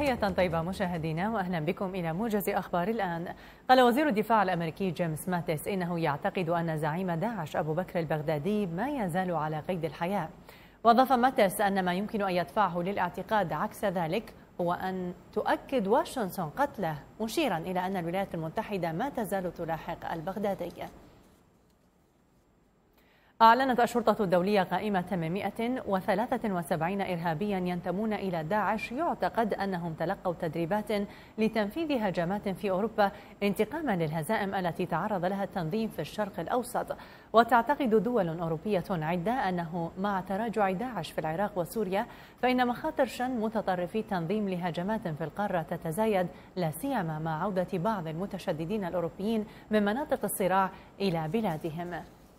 تحية طيبة مشاهدينا وأهلا بكم إلى موجز أخبار الآن. قال وزير الدفاع الأمريكي جيمس ماتيس إنه يعتقد أن زعيم داعش أبو بكر البغدادي ما يزال على قيد الحياة. وأضاف ماتيس أن ما يمكن أن يدفعه للاعتقاد عكس ذلك هو أن تؤكد واشنطن قتله، مشيرا إلى أن الولايات المتحدة ما تزال تلاحق البغدادي. أعلنت الشرطة الدولية قائمة من 173 إرهابيا ينتمون إلى داعش يعتقد أنهم تلقوا تدريبات لتنفيذ هجمات في أوروبا انتقاما للهزائم التي تعرض لها التنظيم في الشرق الأوسط. وتعتقد دول أوروبية عدة أنه مع تراجع داعش في العراق وسوريا فإن مخاطر شن متطرفي التنظيم لهجمات في القارة تتزايد، لا سيما مع عودة بعض المتشددين الأوروبيين من مناطق الصراع إلى بلادهم.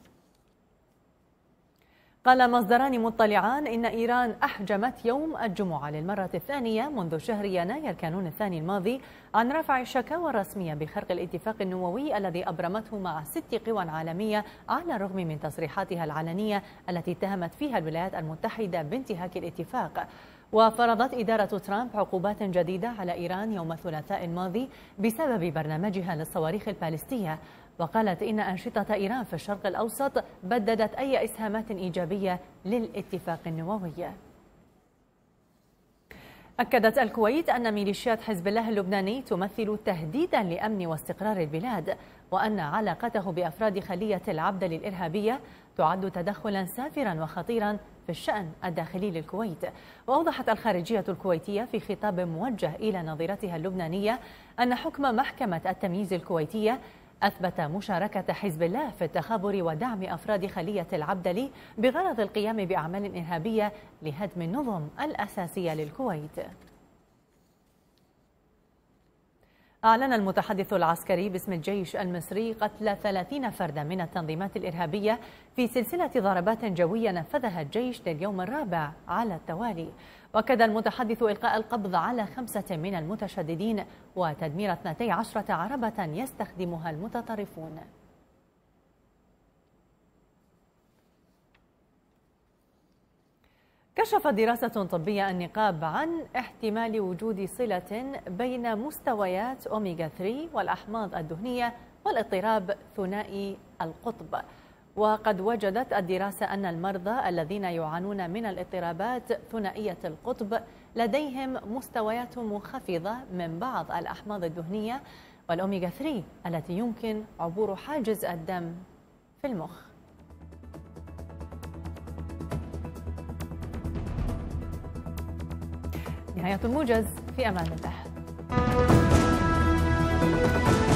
قال مصدران مطلعان إن إيران أحجمت يوم الجمعة للمرة الثانية منذ شهر يناير كانون الثاني الماضي عن رفع شكاوى رسمية بخرق الاتفاق النووي الذي أبرمته مع 6 قوى عالمية على الرغم من تصريحاتها العلنية التي اتهمت فيها الولايات المتحدة بانتهاك الاتفاق. وفرضت إدارة ترامب عقوبات جديدة على إيران يوم الثلاثاء الماضي بسبب برنامجها للصواريخ البالستية، وقالت إن أنشطة إيران في الشرق الأوسط بددت أي إسهامات إيجابية للاتفاق النووي. أكدت الكويت أن ميليشيات حزب الله اللبناني تمثل تهديدا لأمن واستقرار البلاد، وأن علاقته بأفراد خلية العبدة الإرهابية تعد تدخلا سافرا وخطيرا في الشأن الداخلي للكويت. وأوضحت الخارجية الكويتية في خطاب موجه إلى نظيرتها اللبنانية أن حكم محكمة التمييز الكويتية أثبت مشاركة حزب الله في التخابر ودعم أفراد خلية العبدلي بغرض القيام بأعمال إرهابية لهدم النظم الأساسية للكويت. أعلن المتحدث العسكري باسم الجيش المصري قتل 30 فردا من التنظيمات الإرهابية في سلسلة ضربات جوية نفذها الجيش لليوم الرابع على التوالي. وأكد المتحدث إلقاء القبض على 5 من المتشددين وتدمير 12 عربة يستخدمها المتطرفون. كشفت دراسة طبية النقاب عن احتمال وجود صلة بين مستويات أوميغا 3 والأحماض الدهنية والاضطراب ثنائي القطب. وقد وجدت الدراسة أن المرضى الذين يعانون من الاضطرابات ثنائية القطب لديهم مستويات منخفضة من بعض الأحماض الدهنية والأوميغا 3 التي يمكن عبور حاجز الدم في المخ. نهاية الموجز، في أمان الله.